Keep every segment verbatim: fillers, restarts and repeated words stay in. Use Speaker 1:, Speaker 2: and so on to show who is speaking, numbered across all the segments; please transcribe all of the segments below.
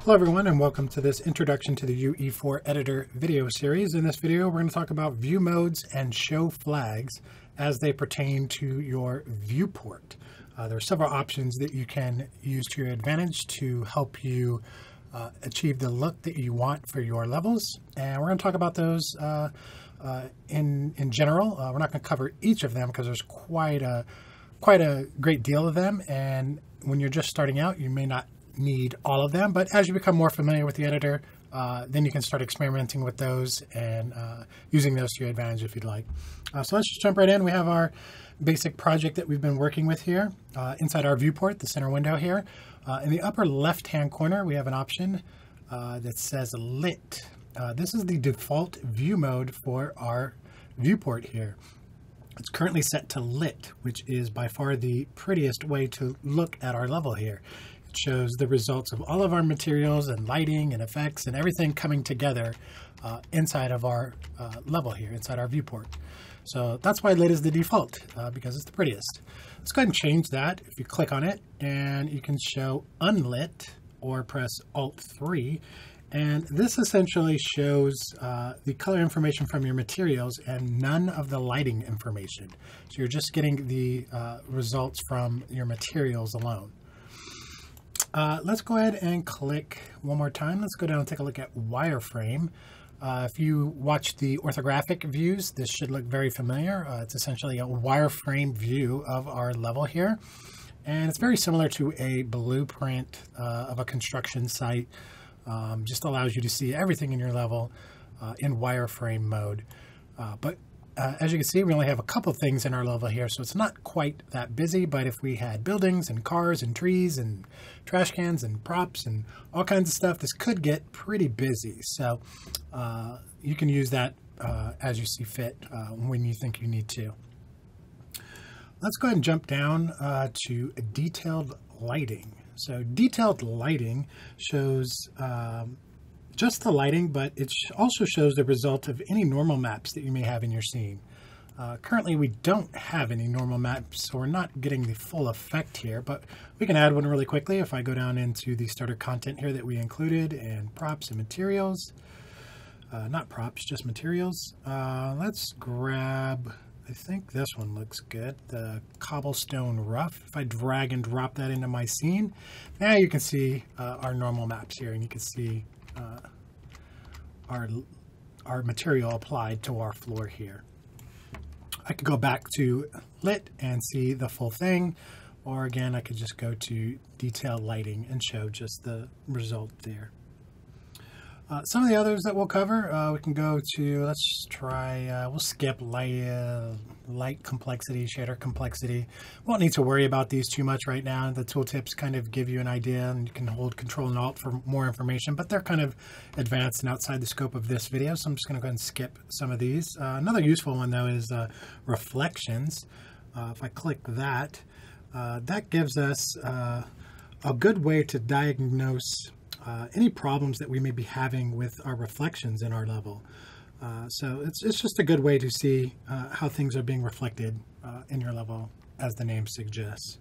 Speaker 1: Hello everyone, and welcome to this Introduction to the U E four Editor video series. In this video, we're going to talk about view modes and show flags as they pertain to your viewport. Uh, there are several options that you can use to your advantage to help you uh, achieve the look that you want for your levels, and we're going to talk about those uh, uh, in in general. Uh, we're not going to cover each of them because there's quite a quite a great deal of them, and when you're just starting out, you may not need all of them, but as you become more familiar with the editor, uh, then you can start experimenting with those and uh, using those to your advantage if you'd like. Uh, so let's just jump right in. We have our basic project that we've been working with here. Uh, inside our viewport, the center window here, uh, in the upper left-hand corner, we have an option uh, that says lit. Uh, this is the default view mode for our viewport here. It's currently set to lit, which is by far the prettiest way to look at our level here. It shows the results of all of our materials and lighting and effects and everything coming together uh, inside of our uh, level here, inside our viewport. So that's why lit is the default, uh, because it's the prettiest. Let's go ahead and change that. If you click on it, and you can show unlit or press Alt three. And this essentially shows uh, the color information from your materials and none of the lighting information. So you're just getting the uh, results from your materials alone. Uh, let's go ahead and click one more time. Let's go down and take a look at wireframe. Uh, if you watch the orthographic views, this should look very familiar. Uh, it's essentially a wireframe view of our level here. And it's very similar to a blueprint uh, of a construction site. Um, just allows you to see everything in your level uh, in wireframe mode. Uh, but uh, as you can see, we only have a couple things in our level here, so it's not quite that busy. But if we had buildings and cars and trees and trash cans and props and all kinds of stuff, this could get pretty busy. So uh, you can use that uh, as you see fit uh, when you think you need to. Let's go ahead and jump down uh, to detailed lighting. So detailed lighting shows um, just the lighting, but it also shows the result of any normal maps that you may have in your scene. Uh, currently, we don't have any normal maps, so we're not getting the full effect here, but we can add one really quickly. If I go down into the starter content here that we included, and props and materials, uh, not props, just materials. Uh, let's grab, I think this one looks good, the cobblestone rough. If I drag and drop that into my scene, now you can see uh, our normal maps here, and you can see uh, our, our material applied to our floor here. I could go back to lit and see the full thing, or again, I could just go to detailed lighting and show just the result there. Uh, some of the others that we'll cover, uh, we can go to, let's try, uh, we'll skip light, uh, light complexity, shader complexity. Won't need to worry about these too much right now. The tooltips kind of give you an idea, and you can hold Control and Alt for more information, but they're kind of advanced and outside the scope of this video, so I'm just going to go ahead and skip some of these. Uh, another useful one, though, is uh, reflections. Uh, if I click that, uh, that gives us uh, a good way to diagnose Uh, any problems that we may be having with our reflections in our level. Uh, so it's, it's just a good way to see uh, how things are being reflected uh, in your level, as the name suggests.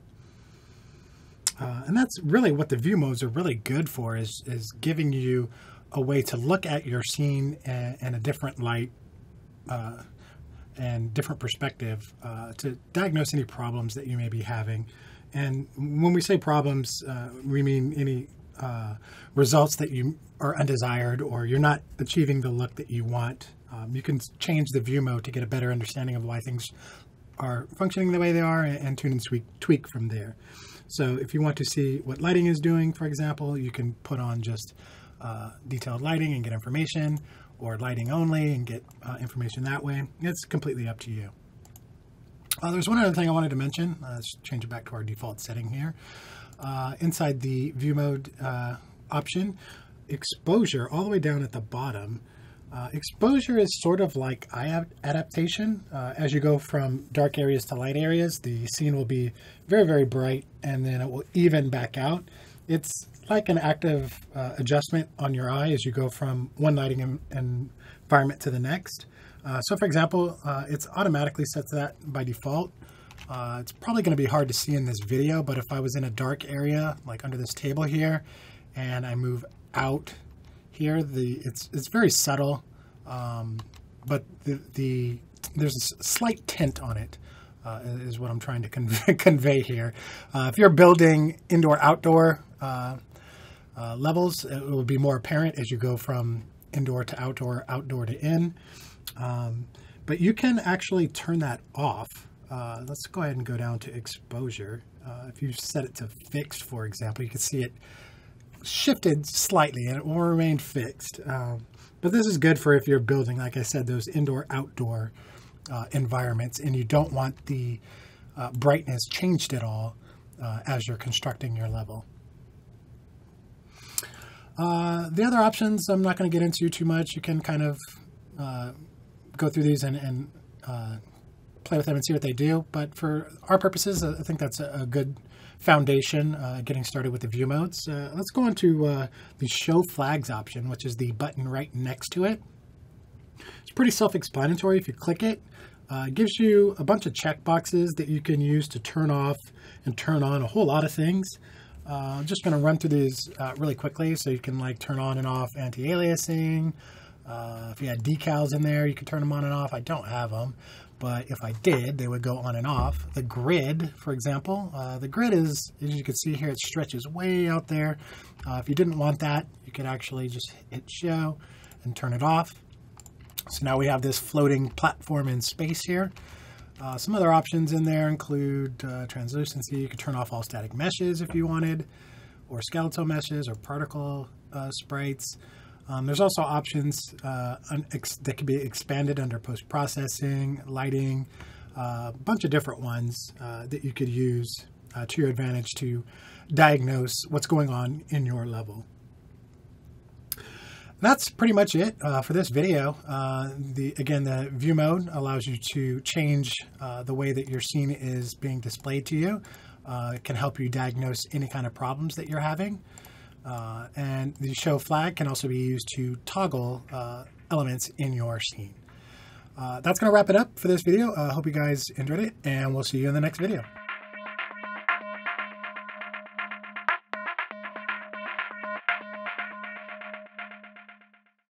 Speaker 1: Uh, and that's really what the view modes are really good for, is, is giving you a way to look at your scene in, in a different light uh, and different perspective uh, to diagnose any problems that you may be having. And when we say problems, uh, we mean any Uh, results that you are undesired, or you're not achieving the look that you want. Um, you can change the view mode to get a better understanding of why things are functioning the way they are, and, and tune and tweak, tweak from there. So if you want to see what lighting is doing, for example, you can put on just uh, detailed lighting and get information, or lighting only and get uh, information that way. It's completely up to you. Uh, there's one other thing I wanted to mention. Uh, let's change it back to our default setting here. Uh, inside the view mode uh, option, exposure all the way down at the bottom. Uh, exposure is sort of like eye adaptation. Uh, as you go from dark areas to light areas, the scene will be very, very bright, and then it will even back out. It's like an active uh, adjustment on your eye as you go from one lighting en environment to the next. Uh, so for example, uh, it's automatically set to that by default. Uh, it's probably going to be hard to see in this video, but if I was in a dark area, like under this table here, and I move out here. The it's it's very subtle, um, but the the there's a slight tint on it. Uh, is what I'm trying to convey, convey here. Uh, if you're building indoor-outdoor uh, uh, levels, it will be more apparent as you go from indoor to outdoor, outdoor to in. Um, but you can actually turn that off. Uh, let's go ahead and go down to exposure. Uh, if you set it to fixed, for example, you can see it shifted slightly and it will remain fixed. Um, but this is good for if you're building, like I said, those indoor-outdoor Uh, environments, and you don't want the uh, brightness changed at all uh, as you're constructing your level. Uh, the other options I'm not going to get into too much. You can kind of uh, go through these and, and uh, play with them and see what they do, but for our purposes, I think that's a, a good foundation uh, getting started with the view modes. Uh, let's go on to uh, the Show Flags option, which is the button right next to it. It's pretty self-explanatory. If you click it, uh, it gives you a bunch of checkboxes that you can use to turn off and turn on a whole lot of things. Uh, I'm just going to run through these uh, really quickly, so you can like turn on and off anti-aliasing. Uh, if you had decals in there, you can turn them on and off. I don't have them, but if I did, they would go on and off. The grid, for example, uh, the grid is, as you can see here, it stretches way out there. Uh, if you didn't want that, you could actually just hit show and turn it off. So now we have this floating platform in space here. Uh, some other options in there include uh, translucency. You could turn off all static meshes if you wanted, or skeletal meshes, or particle uh, sprites. Um, there's also options uh, that can be expanded under post-processing, lighting, uh, a bunch of different ones uh, that you could use uh, to your advantage to diagnose what's going on in your level. That's pretty much it uh, for this video. Uh, the again, the view mode allows you to change uh, the way that your scene is being displayed to you. Uh, it can help you diagnose any kind of problems that you're having. Uh, and the show flag can also be used to toggle uh, elements in your scene. Uh, that's going to wrap it up for this video. I uh, hope you guys enjoyed it, and we'll see you in the next video.